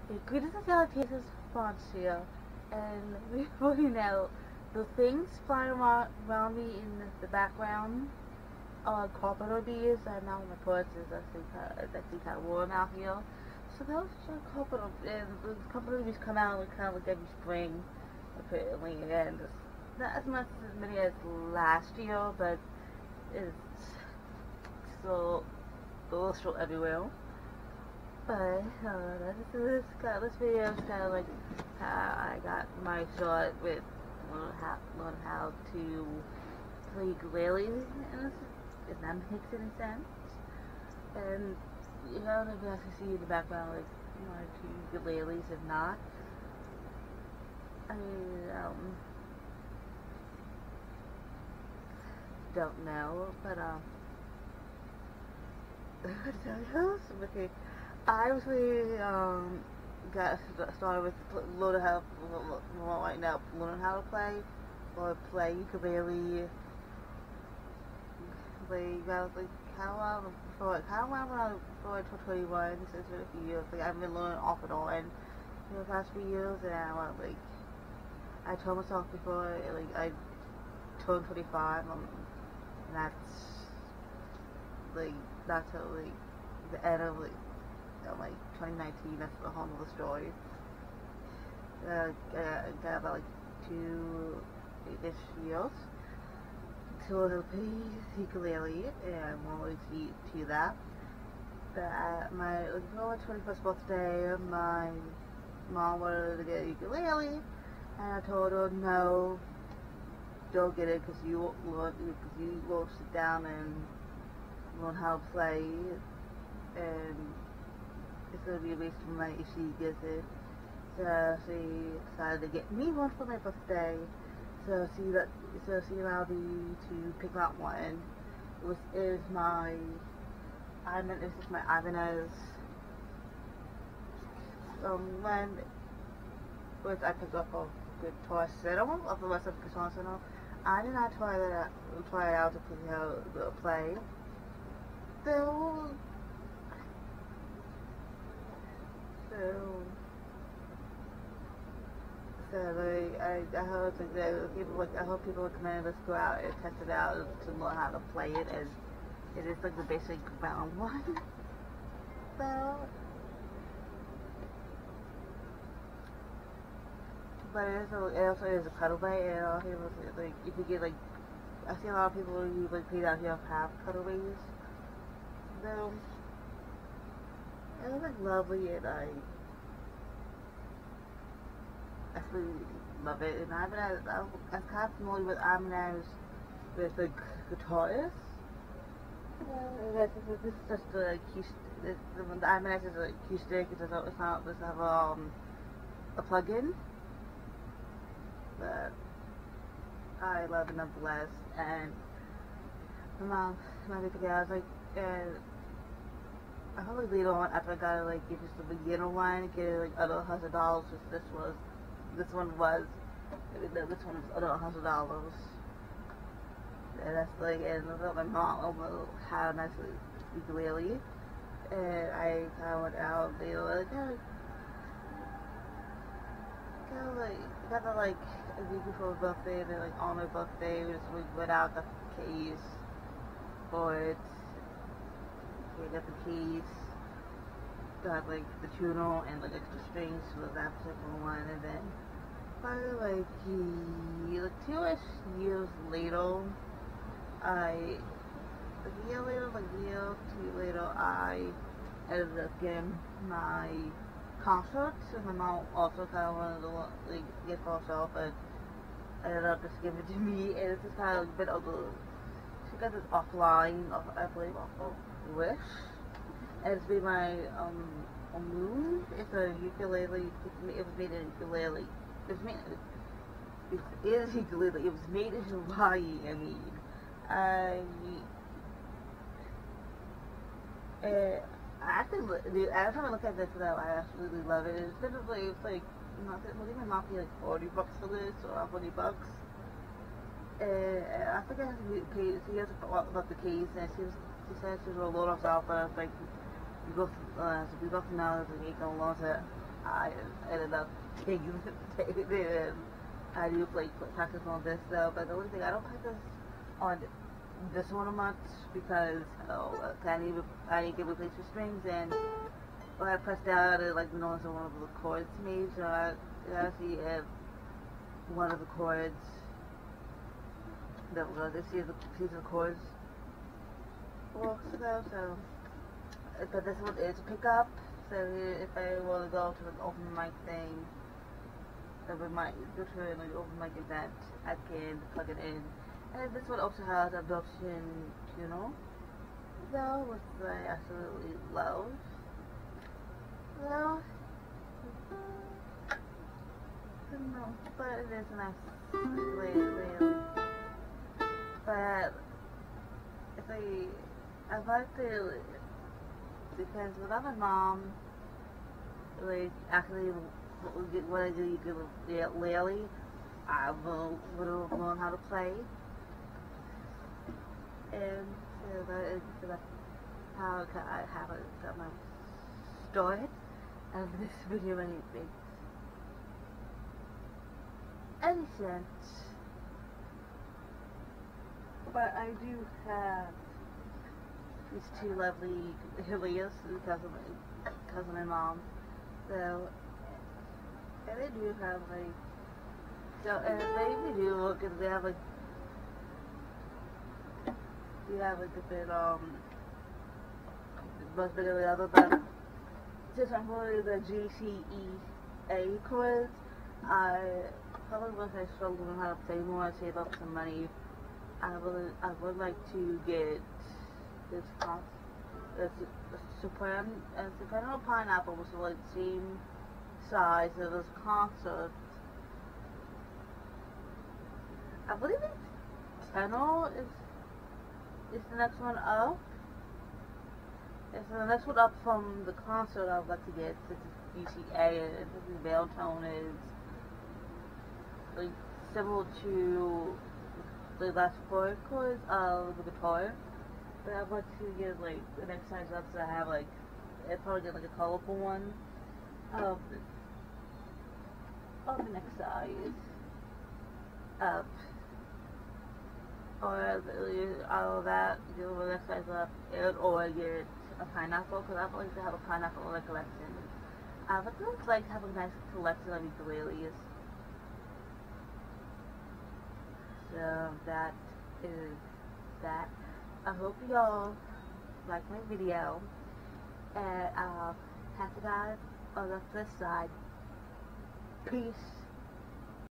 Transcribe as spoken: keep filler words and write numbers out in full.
Greetings and salutations, Foncio. And before you know, the things flying around, around me in the background are carpenter bees, and now my porch is actually kind of, it's actually kind of warm out here. So those are carpenter, and the carpenter bees come out like, kind of like every spring, apparently, and it's not as much as many as last year, but it's still, still, still everywhere. But uh, this is kind of, this video is kind of like how I got my start with learn how learn how to play ukulele, and this, if that makes any sense. And you know, maybe I can see in the background like one or two ukuleles. If not, I um don't know, but um. okay. I actually um, got started with learning how well, right now learning how to play or play ukulele. Like I was like how long before like how long when I before twenty twenty-one, since for a few years. Like I've been learning off and on in the past few years, and I want like I told myself before like I turned twenty-five, um, and that's like that's how like the end of like like twenty nineteen. That's a whole other story. Uh, got, got about like two ish years till the ukulele, and more to to that. But at my like, twenty-first birthday, my mom wanted to get a ukulele, and I told her no, don't get it because you won't because you won't sit down and learn how to play, and it's going to be a waste of money if she gets it. So she decided to get me one for my birthday. So she that so she allowed me to pick out one. It was it was my I meant this is my Ibanez um one, which I picked up a guitar center of the rest of the guitar center. I did not try that try it out to play how to play. So So, so like, I, I hope that people like I hope people recommend us go out and test it out to learn how to play it, as it is like the basic ground one. So, but it, is a, it also is a cutaway, and a lot of people like if you get like I see a lot of people who like pay out here have cutaways. So. It was like lovely, and I absolutely love it. And I'm as I'm, I'm kind of familiar with Ibanez with the guitarist. Uh, this, is, this is just the acoustic. This, the, the Ibanez is an acoustic. It doesn't. It's not. It doesn't have um a plug-in, but I love it nonetheless. And my mom, my big I was like. Uh, I probably later on after I got like get just the beginner one, get it like other hundred dollars. This was, this one was, this one was other hundred dollars. And that's like, and my mom had a nice ukulele, and I kind of went out. They were like, kind of, kind of like, got that like a week before my birthday, and then like on my birthday, we just we went out, got the keys for it. We got the keys, got like the tuner and like extra strings for that particular one, and then finally like he, like two-ish years later, I, like a year later, like a year or two later, I ended up getting my concert, and my mom also kind of wanted to like get for herself, but I ended up just giving it to me, and it's just kind of like a bit of a, she got this offline, off, I believe, off of Wish, and it's made my um a moon. It's a ukulele. It was made in ukulele. It was made. It is ukulele. It was made in Hawaii. I mean, I. Uh, I actually, dude, every time I look at this now, I absolutely love it. It's typically it's like, you know, well, even my mom paid like forty bucks for this or forty bucks. And I forget how to pay. She has about the keys, and she was. She said she was going to load us out, but I was like, we both, uh, so we both know that we ain't going to launch it. I ended up taking taking it, and I do play practice on this though. But the only thing I don't practice on this one much because oh, I need I need to replace the strings, and when I press down, it like notice one of the chords made, so I gotta see if one of the chords that we're gonna see the piece of chords works though. So, but this one is a pickup. So if I want to go to an open mic thing, if we might go to an open mic event, I can plug it in. And this one also has a built-in tuner, though, which I absolutely love. Well, no, but it is a nice way, really. But if I, I'd like to, because without my mom, like, actually, what I do lately, I will, will learn how to play. And so that is that's how I have it, got my start of this video anything. Any sense. But I do have these two lovely Helios because of my cousin and mom. So, and they do have like, so, and they do look, and they have like, you have like different, um, much bigger than the other, but since I'm really the G C E A chords, I probably once I start learning how to play more and save up some money, I would, I would like to get this cost, this soprano, uh, soprano pineapple, which is like the same size as this concert. I believe it's tenor is is the next one up. It's the next one up from the concert I would like to get. This is G C A, and this is bell tone is like similar to the last four chords of the guitar. But I'd like to get like the next size up, so I have like I'd probably get like a colorful one of of the next size up. Or all of that, do the next size up, and, or get a pineapple, because I'd like to have a pineapple in the collection. Uh, but I would like to have a nice collection of ukuleles. So that is that. I hope y'all like my video, and I'll catch you guys on the flip side. Peace.